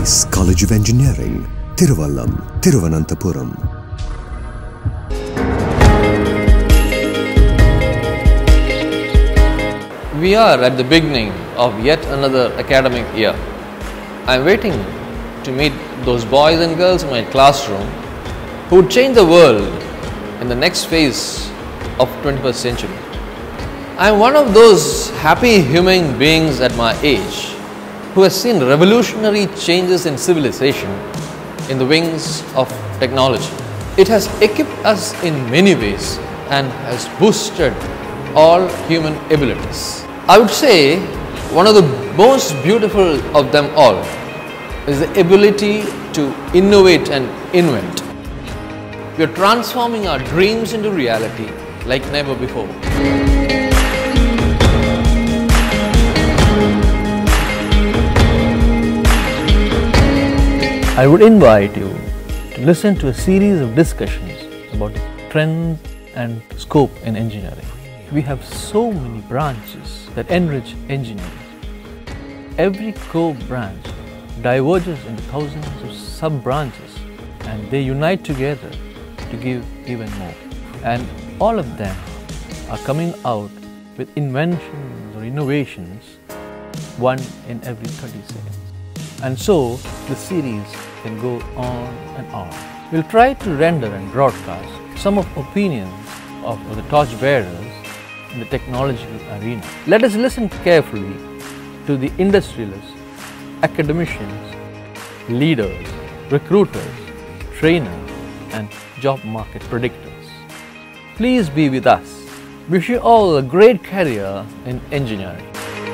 Tributaries College of Engineering, Thiruvallam, Thiruvananthapuram. We are at the beginning of yet another academic year. I am waiting to meet those boys and girls in my classroom who would change the world in the next phase of 21st century. I am one of those happy human beings at my age who has seen revolutionary changes in civilization in the wings of technology. It has equipped us in many ways and has boosted all human abilities. I would say one of the most beautiful of them all is the ability to innovate and invent. We are transforming our dreams into reality like never before. I would invite you to listen to a series of discussions about the trends and scope in engineering. We have so many branches that enrich engineering. Every core branch diverges into thousands of sub-branches and they unite together to give even more. And all of them are coming out with inventions or innovations, one in every 30 seconds. And so the series can go on and on. We'll try to render and broadcast some of opinions of the torchbearers in the technological arena. Let us listen carefully to the industrialists, academicians, leaders, recruiters, trainers and job market predictors. Please be with us. Wish you all a great career in engineering.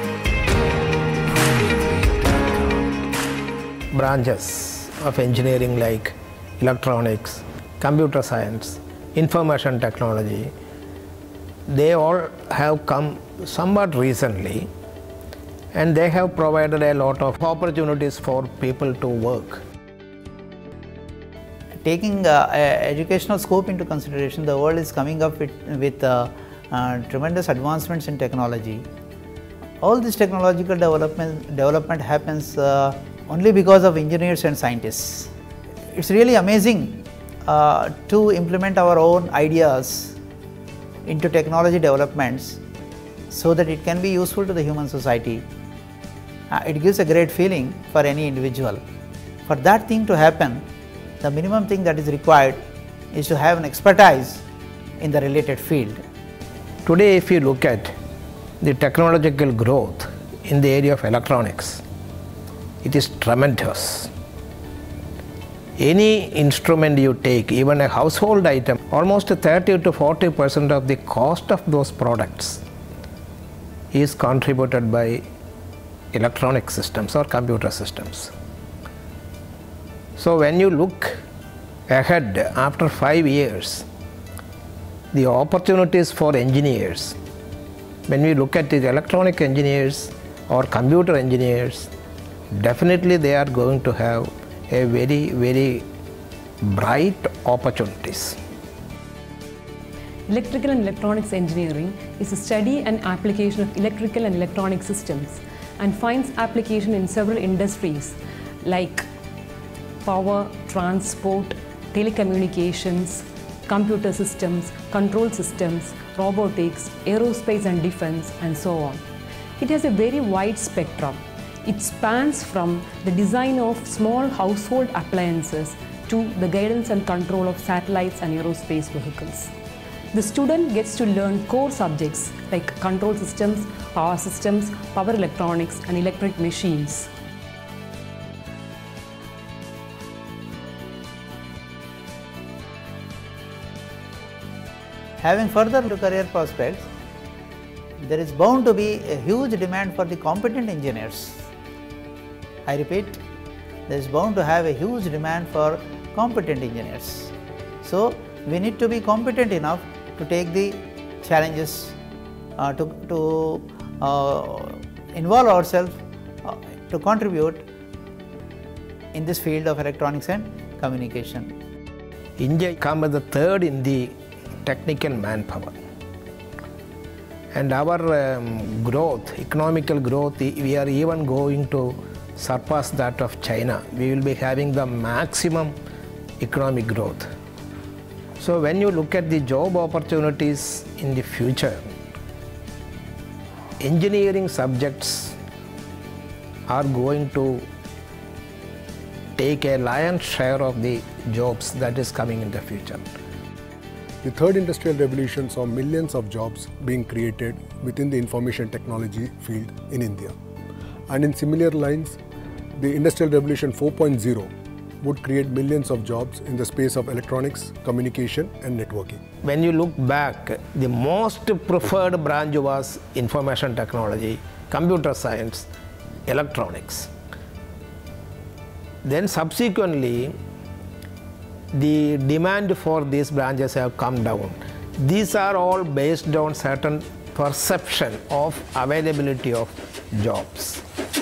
Branches of engineering like electronics, computer science, information technology, they all have come somewhat recently and they have provided a lot of opportunities for people to work. Taking educational scope into consideration, the world is coming up with tremendous advancements in technology. All this technological development happens only because of engineers and scientists. It's really amazing to implement our own ideas into technology developments so that it can be useful to the human society. It gives a great feeling for any individual. For that thing to happen, the minimum thing that is required is to have an expertise in the related field. Today, if you look at the technological growth in the area of electronics, it is tremendous. Any instrument you take, even a household item, almost 30 to 40% of the cost of those products is contributed by electronic systems or computer systems. So when you look ahead after 5 years, the opportunities for engineers, when we look at the electronic engineers or computer engineers, definitely they are going to have a very bright opportunities. Electrical and electronics engineering is a study and application of electrical and electronic systems and finds application in several industries like power, transport, telecommunications, computer systems, control systems, robotics, aerospace and defense, and so on. It has a very wide spectrum. It spans from the design of small household appliances to the guidance and control of satellites and aerospace vehicles. The student gets to learn core subjects like control systems, power electronics, and electric machines. Having further career prospects, there is bound to be a huge demand for the competent engineers. I repeat, there is bound to have a huge demand for competent engineers. So we need to be competent enough to take the challenges, to involve ourselves, to contribute in this field of electronics and communication. India comes the third in the technical manpower. And our growth, economical growth, we are even going to surpass that of China. We will be having the maximum economic growth. So when you look at the job opportunities in the future, engineering subjects are going to take a lion's share of the jobs that is coming in the future. The third industrial revolution saw millions of jobs being created within the information technology field in India. And in similar lines, the Industrial Revolution 4.0 would create millions of jobs in the space of electronics, communication and networking. When you look back, the most preferred branch was information technology, computer science, electronics. Then subsequently, the demand for these branches have come down. These are all based on certain perception of availability of jobs.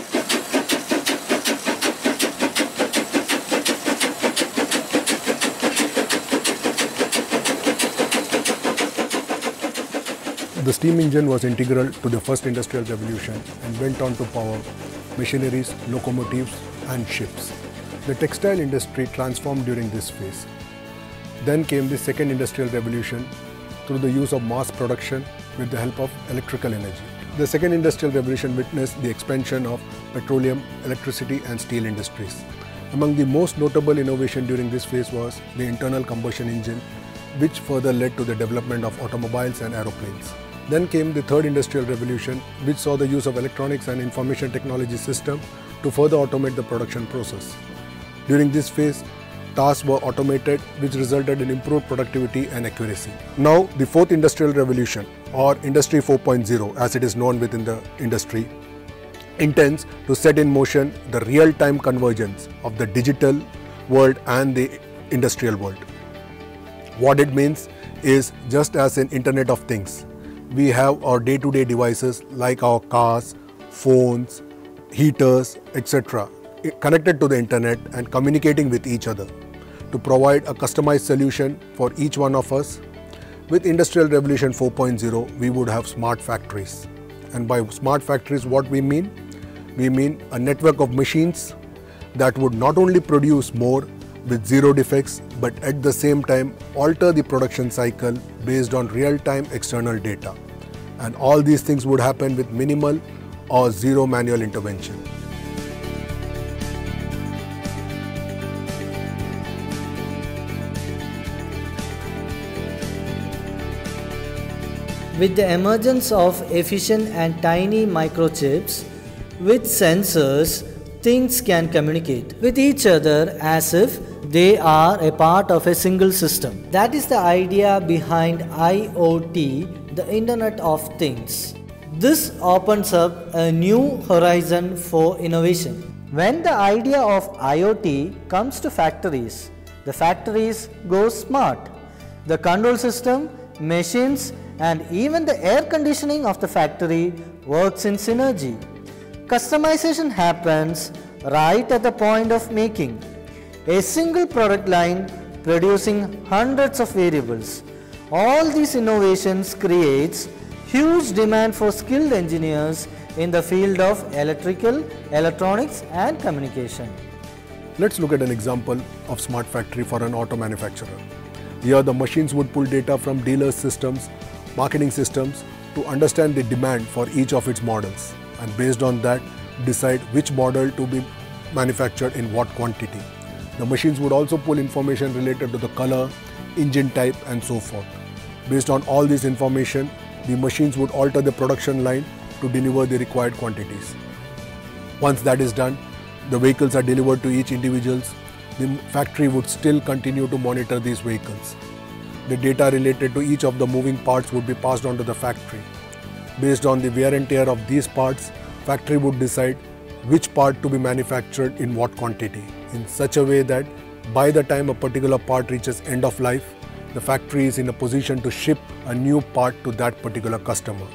The steam engine was integral to the first industrial revolution and went on to power machineries, locomotives and ships. The textile industry transformed during this phase. Then came the second industrial revolution through the use of mass production with the help of electrical energy. The second industrial revolution witnessed the expansion of petroleum, electricity and steel industries. Among the most notable innovation during this phase was the internal combustion engine, which further led to the development of automobiles and aeroplanes. Then came the third industrial revolution, which saw the use of electronics and information technology system to further automate the production process. During this phase, tasks were automated, which resulted in improved productivity and accuracy. Now, the fourth industrial revolution, or Industry 4.0 as it is known within the industry, intends to set in motion the real-time convergence of the digital world and the industrial world. What it means is, just as in Internet of Things, we have our day-to-day devices like our cars, phones, heaters, etc. connected to the internet and communicating with each other to provide a customized solution for each one of us. With Industrial Revolution 4.0, we would have smart factories. And by smart factories, what we mean? We mean a network of machines that would not only produce more with zero defects, but at the same time alter the production cycle based on real-time external data. And all these things would happen with minimal or zero manual intervention. With the emergence of efficient and tiny microchips, with sensors, things can communicate with each other as if they are a part of a single system. That is the idea behind IoT, the Internet of Things. This opens up a new horizon for innovation. When the idea of IoT comes to factories, the factories go smart. The control system, machines, and even the air conditioning of the factory works in synergy. Customization happens right at the point of making. A single product line producing hundreds of variables. All these innovations creates huge demand for skilled engineers in the field of electrical, electronics and communication. Let's look at an example of smart factory for an auto manufacturer. Here the machines would pull data from dealers' systems, marketing systems to understand the demand for each of its models, and based on that decide which model to be manufactured in what quantity. The machines would also pull information related to the color, engine type and so forth. Based on all this information, the machines would alter the production line to deliver the required quantities. Once that is done, the vehicles are delivered to each individual. The factory would still continue to monitor these vehicles. The data related to each of the moving parts would be passed on to the factory. Based on the wear and tear of these parts, factory would decide which part to be manufactured in what quantity, in such a way that by the time a particular part reaches end of life, the factory is in a position to ship a new part to that particular customer.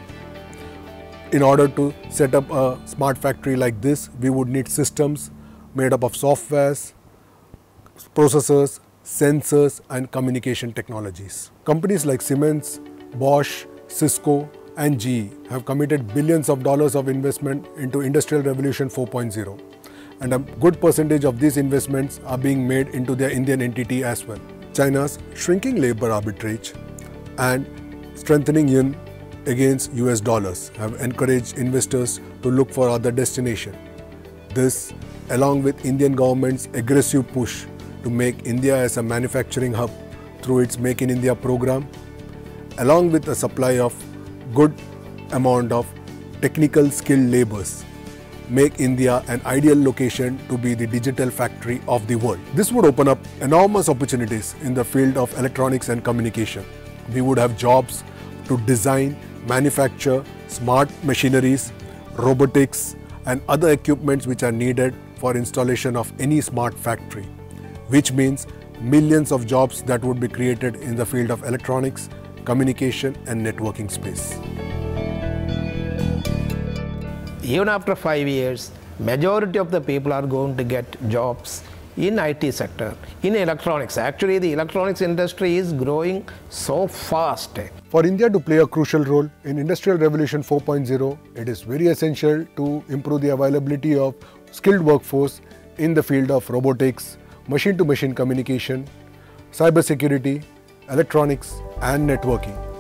In order to set up a smart factory like this, we would need systems made up of softwares, processors, sensors and communication technologies. Companies like Siemens, Bosch, Cisco and GE have committed billions of dollars of investment into Industrial Revolution 4.0. and a good percentage of these investments are being made into their Indian entity as well. China's shrinking labor arbitrage and strengthening yen against US dollars have encouraged investors to look for other destinations. This, along with Indian government's aggressive push to make India as a manufacturing hub through its Make in India program, along with a supply of good amount of technical skilled laborers, make India an ideal location to be the digital factory of the world. This would open up enormous opportunities in the field of electronics and communication. We would have jobs to design, manufacture smart machineries, robotics and other equipments which are needed for installation of any smart factory, which means millions of jobs that would be created in the field of electronics, communication and networking space. Even after 5 years, majority of the people are going to get jobs in IT sector, in electronics. Actually, the electronics industry is growing so fast. For India to play a crucial role in Industrial Revolution 4.0, it is very essential to improve the availability of skilled workforce in the field of robotics, machine-to-machine communication, cybersecurity, electronics and networking.